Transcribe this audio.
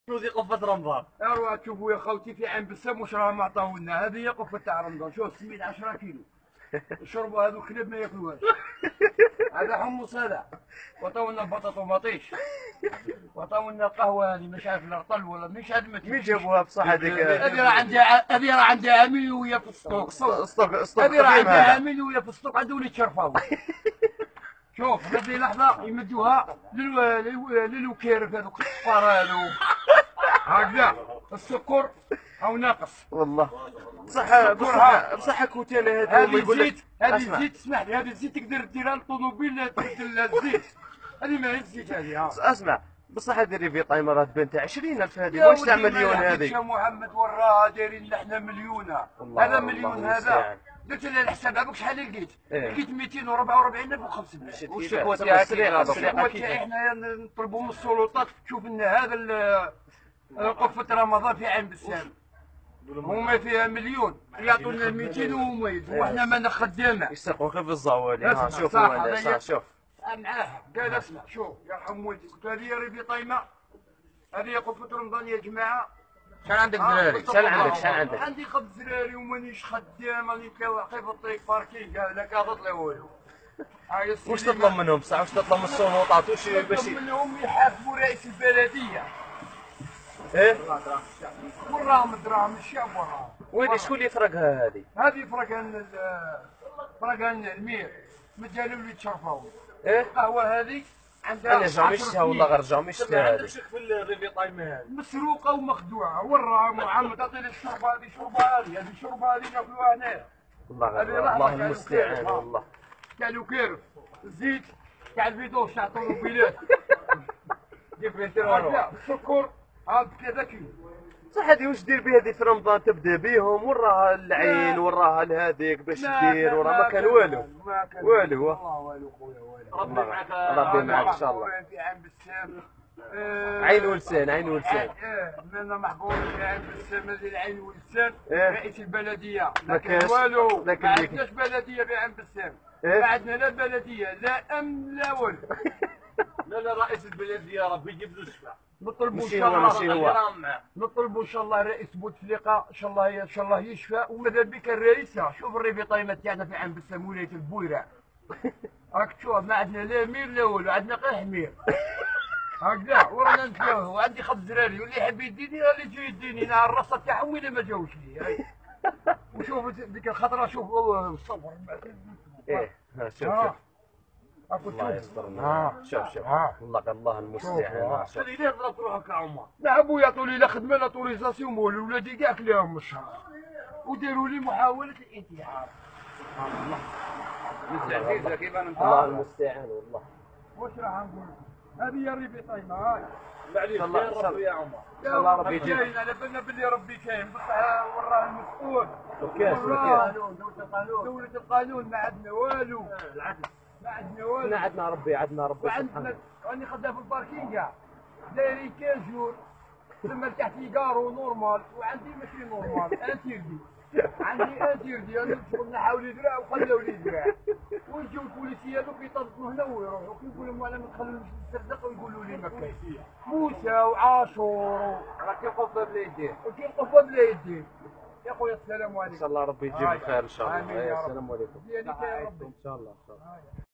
ذي قفة رمضان. اروح تشوفوا يا خوتي في عين بسام واش راهم عطاونا. هذه هي قفة تاع رمضان. شوف سميت 10 كيلو يشربوا هذو كلاب ما ياكلوهاش. هذا حمص هذا. وعطاونا البطاطا ومطيش. وعطاونا القهوة هذه مش عارف الرطل ولا مش عارف مين جابوها بصح هذيك؟ هذه راه عندها عامين وهي في السطوك. اسطوك هذه راه قديم عندها هذا. عامين وهي في السطوك عندهم اللي تشرفاو. شوف هذه لحظة يمدوها للوكيرف هذوك الصفار هذو. هكذا السكر او ناقص والله بصح كوتيلي هذا هذه يقول لك الزيت. هذه الزيت اسمح لي، هذه الزيت تقدر ديرها للطوموبيل تبدل الزيت. هذه ما هي الزيت هذه. اسمع بصح هذه ريفي طايمه راه بنتها 20,000 هذه واش تاع مليون هذه؟ يا محمد وراها دايرين احنا مليونه. هذا مليون هذا درت لها الحساب عباك شحال لقيت؟ لقيت 244,500. وش الشكوى تاعي حنايا نطلبوا من السلطات تشوف لنا هذا قفة رمضان في عين بسام. هما فيها مليون يعطونا 200 وهما يدوا وحنا ما خدامه. يسرقوا غير في الزوالي. شوف انا شوف معاه قال اسمع شوف يرحم والديك قلت هذه ريبي طايمه. هذه قفة رمضان يا جماعه. شحال عندك دراري؟ شحال عندك؟ عندي 5 دراري ومانيش خدام. راني واقف في الطريق باركينغ لا كاظط لا والو. واش تطلب منهم بصح؟ واش تطلب من السلطات؟ واش باش تطلب منهم يحاسبوا رئيس البلديه؟ ايه وراهم دراهم الشعب وراهم. ويلي شكون اللي يفرقها هذه؟ هذه فرقها المير مدالو اللي تشرفوا. ايه القهوه هذه عندها انا جامي شفتها والله غير جامي شفتها هذه. عندك في الريفي طايمه هذه مسروقه ومخدوعه. وراها محمد تعطيني الشربه هذه شربه هذه الشربه هذه ناكلوها هنايا. والله الله المستعان والله. قالوا كيرف الزيت تاع الفيدو تاع الطوموبيلات. جيب 200 ورا السكر هذا كذا كيلو. صح هذه واش دير بها هذه في رمضان؟ تبدا بهم وراها العين وراها لهذيك باش دير وراه ما كان والو. والو والله والو خويا والو. ربي معك ان شاء الله. في عين بسام. عين ولسان عين ولسان. انا محظوظ في عين بسام. هذه العين ولسان إيه. رئيس البلديه. ما كاش والو. لكن ما عندناش بلديه في عين بسام. ما عندنا لا بلديه لا امن لا والو. لا رئيس البلديه ربي يجيب له الشفاء. نطلبوا ان ماشي شاء هو الله ماشي هو. نطلبوا ان شاء الله رئيس بوتفليقه ان شاء الله يشفى. وماذا بك الرئيسه. شوف الريفي طايمه تاعنا في عين بسام ولايه البويره. راك تشوف ما عندنا لا مير لا والو. عندنا غير حمير هكذا ورانا نتلاوه. وعندي 5 دراري واللي يحب يديني اللي يجي يديني. انا الرصه تاعهم وين ما جاوش لي. وشوف ديك الخطره شوف الصبر. ايه شوف اكو الله يسترنا. شوف والله الله المستعان. شوف ليه ضربت روحك يا عمر. لا ابويا عطوا لي لا خدمه لا طوريزاسيون ولادي كاع كلاهم الشهر وداروا لي محاوله الانتحار. الله المستعان والله. واش راح نقول. هذه هي ريبي طايمه. هاي معليش خير ربي يا عمر. ان شاء الله ربي يجيب. كاين على بالنا باللي ربي كاين بصح وراه المسؤول. دولة القانون ما عندنا والو. العدل ما عندنا والو. عندنا ربي سبحانه. وعندنا راني خدام في الباركينغ كاع دايرين 15 جور. ثم تحتي كارو نورمال وعندي ماشي نورمال انتيردي. عندي انتيردي. انا شغل نحاول يدرع وخلاو لي يدرع. ويجيو البوليسيه هذوك يطلقوا هنا ويروحوا كي نقول لهم انا ما نخلوش نسترزق ويقولوا لي ما كاين. موسى وعاشور راك يوقف بلا يديه. وكيوقف بلا يديه. يا خويا السلام عليكم. ان شاء الله ربي يجيب الخير ان شاء الله. آمين يا رب. السلام عليكم. ديالك يا ربي ان شاء الله.